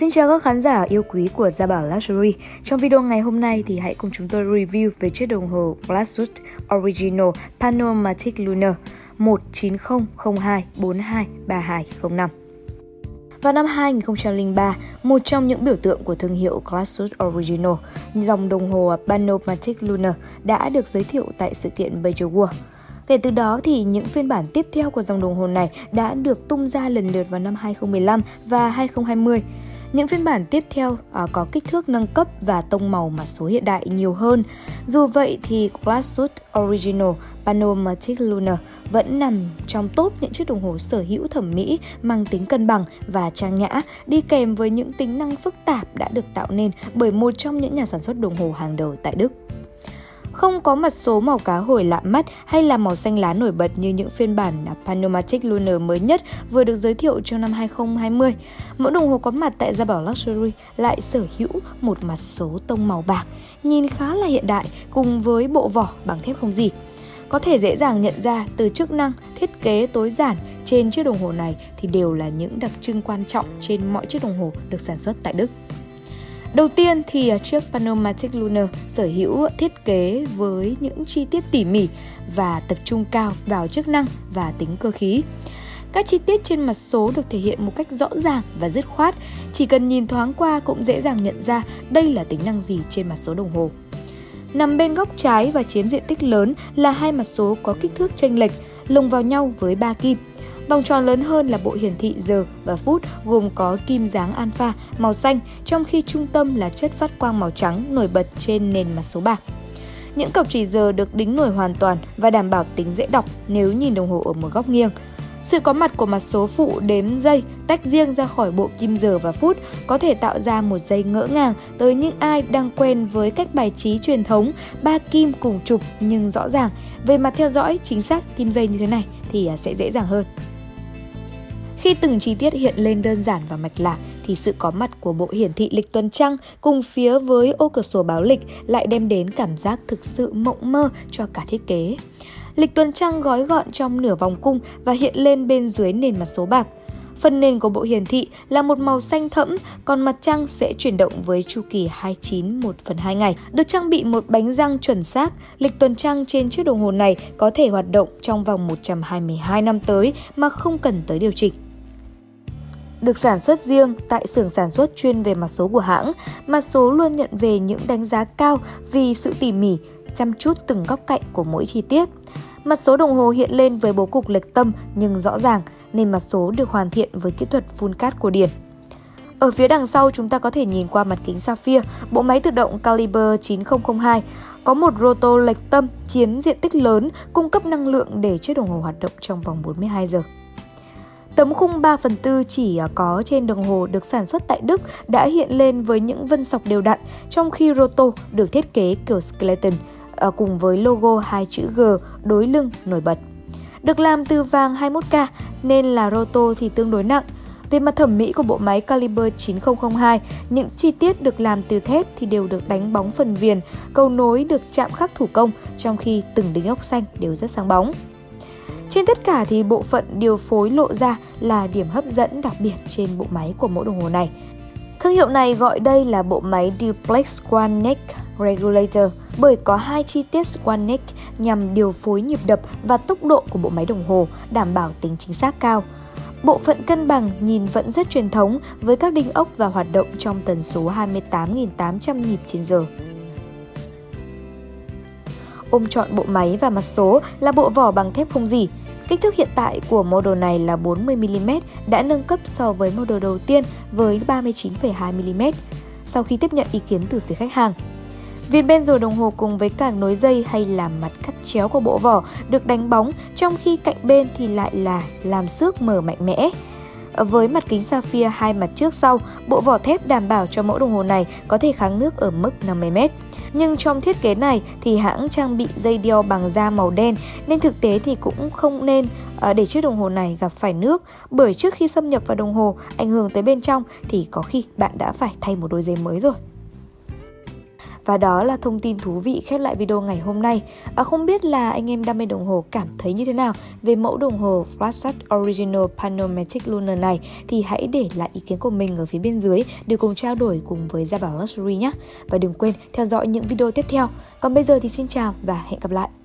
Xin chào các khán giả yêu quý của Gia Bảo Luxury. Trong video ngày hôm nay thì hãy cùng chúng tôi review về chiếc đồng hồ Glasswood Original Panomatic Lunar 19002423205. Vào năm 2003, một trong những biểu tượng của thương hiệu Glasswood Original, dòng đồng hồ Panomatic Lunar đã được giới thiệu tại sự kiện Beijing World. Kể từ đó thì những phiên bản tiếp theo của dòng đồng hồ này đã được tung ra lần lượt vào năm 2015 và 2020. Những phiên bản tiếp theo có kích thước nâng cấp và tông màu mã số hiện đại nhiều hơn. Dù vậy thì Glasswood Original Panomatic Lunar vẫn nằm trong top những chiếc đồng hồ sở hữu thẩm mỹ mang tính cân bằng và trang nhã, đi kèm với những tính năng phức tạp đã được tạo nên bởi một trong những nhà sản xuất đồng hồ hàng đầu tại Đức. Không có mặt số màu cá hồi lạ mắt hay là màu xanh lá nổi bật như những phiên bản Panomatic Lunar mới nhất vừa được giới thiệu trong năm 2020. Mẫu đồng hồ có mặt tại Gia Bảo Luxury lại sở hữu một mặt số tông màu bạc, nhìn khá là hiện đại cùng với bộ vỏ bằng thép không gỉ. Có thể dễ dàng nhận ra từ chức năng, thiết kế tối giản trên chiếc đồng hồ này thì đều là những đặc trưng quan trọng trên mọi chiếc đồng hồ được sản xuất tại Đức. Đầu tiên thì chiếc Panomatic Lunar sở hữu thiết kế với những chi tiết tỉ mỉ và tập trung cao vào chức năng và tính cơ khí. Các chi tiết trên mặt số được thể hiện một cách rõ ràng và dứt khoát, chỉ cần nhìn thoáng qua cũng dễ dàng nhận ra đây là tính năng gì trên mặt số đồng hồ. Nằm bên góc trái và chiếm diện tích lớn là hai mặt số có kích thước chênh lệch, lồng vào nhau với 3 kim. Vòng tròn lớn hơn là bộ hiển thị giờ và phút gồm có kim dáng alpha màu xanh, trong khi trung tâm là chất phát quang màu trắng nổi bật trên nền mặt số bạc. Những cọc chỉ giờ được đính nổi hoàn toàn và đảm bảo tính dễ đọc nếu nhìn đồng hồ ở một góc nghiêng. Sự có mặt của mặt số phụ đếm giây tách riêng ra khỏi bộ kim giờ và phút có thể tạo ra một giây ngỡ ngàng tới những ai đang quen với cách bài trí truyền thống 3 kim cùng chụp nhưng rõ ràng. Về mặt theo dõi chính xác kim giây như thế này thì sẽ dễ dàng hơn. Khi từng chi tiết hiện lên đơn giản và mạch lạc thì sự có mặt của bộ hiển thị lịch tuần trăng cùng phía với ô cửa sổ báo lịch lại đem đến cảm giác thực sự mộng mơ cho cả thiết kế. Lịch tuần trăng gói gọn trong nửa vòng cung và hiện lên bên dưới nền mặt số bạc. Phần nền của bộ hiển thị là một màu xanh thẫm, còn mặt trăng sẽ chuyển động với chu kỳ 29 1/2 ngày. Được trang bị một bánh răng chuẩn xác, lịch tuần trăng trên chiếc đồng hồ này có thể hoạt động trong vòng 122 năm tới mà không cần tới điều chỉnh. Được sản xuất riêng tại xưởng sản xuất chuyên về mặt số của hãng, mặt số luôn nhận về những đánh giá cao vì sự tỉ mỉ, chăm chút từng góc cạnh của mỗi chi tiết. Mặt số đồng hồ hiện lên với bố cục lệch tâm nhưng rõ ràng, nên mặt số được hoàn thiện với kỹ thuật phun cát cổ điển. Ở phía đằng sau chúng ta có thể nhìn qua mặt kính sapphire, bộ máy tự động caliber 9002, có một rotor lệch tâm chiếm diện tích lớn, cung cấp năng lượng để chiếc đồng hồ hoạt động trong vòng 42 giờ. Tấm khung 3/4 chỉ có trên đồng hồ được sản xuất tại Đức đã hiện lên với những vân sọc đều đặn, trong khi rotor được thiết kế kiểu skeleton cùng với logo 2 chữ G đối lưng nổi bật. Được làm từ vàng 21K nên là rotor thì tương đối nặng. Về mặt thẩm mỹ của bộ máy caliber 9002, những chi tiết được làm từ thép thì đều được đánh bóng phần viền, cầu nối được chạm khắc thủ công, trong khi từng đính ốc xanh đều rất sáng bóng. Trên tất cả thì bộ phận điều phối lộ ra là điểm hấp dẫn đặc biệt trên bộ máy của mẫu đồng hồ này. Thương hiệu này gọi đây là bộ máy Duplex Swan Neck Regulator bởi có hai chi tiết Swan Neck nhằm điều phối nhịp đập và tốc độ của bộ máy đồng hồ, đảm bảo tính chính xác cao. Bộ phận cân bằng nhìn vẫn rất truyền thống với các đinh ốc và hoạt động trong tần số 28.800 nhịp trên giờ. Ôm trọn bộ máy và mặt số là bộ vỏ bằng thép không gỉ. Kích thước hiện tại của model này là 40mm, đã nâng cấp so với model đầu tiên với 39,2mm sau khi tiếp nhận ý kiến từ phía khách hàng. Viền bên rồi đồng hồ cùng với càng nối dây hay làm mặt cắt chéo của bộ vỏ được đánh bóng, trong khi cạnh bên thì lại là làm xước mở mạnh mẽ. Với mặt kính sapphire hai mặt trước sau, bộ vỏ thép đảm bảo cho mẫu đồng hồ này có thể kháng nước ở mức 50m. Nhưng trong thiết kế này thì hãng trang bị dây đeo bằng da màu đen nên thực tế thì cũng không nên để chiếc đồng hồ này gặp phải nước, bởi trước khi xâm nhập vào đồng hồ ảnh hưởng tới bên trong thì có khi bạn đã phải thay một đôi giày mới rồi. Và đó là thông tin thú vị khép lại video ngày hôm nay. Không biết là anh em đam mê đồng hồ cảm thấy như thế nào về mẫu đồng hồ Flatshot Original Panomatic Lunar này thì hãy để lại ý kiến của mình ở phía bên dưới để cùng trao đổi cùng với Gia Bảo Luxury nhé. Và đừng quên theo dõi những video tiếp theo. Còn bây giờ thì xin chào và hẹn gặp lại.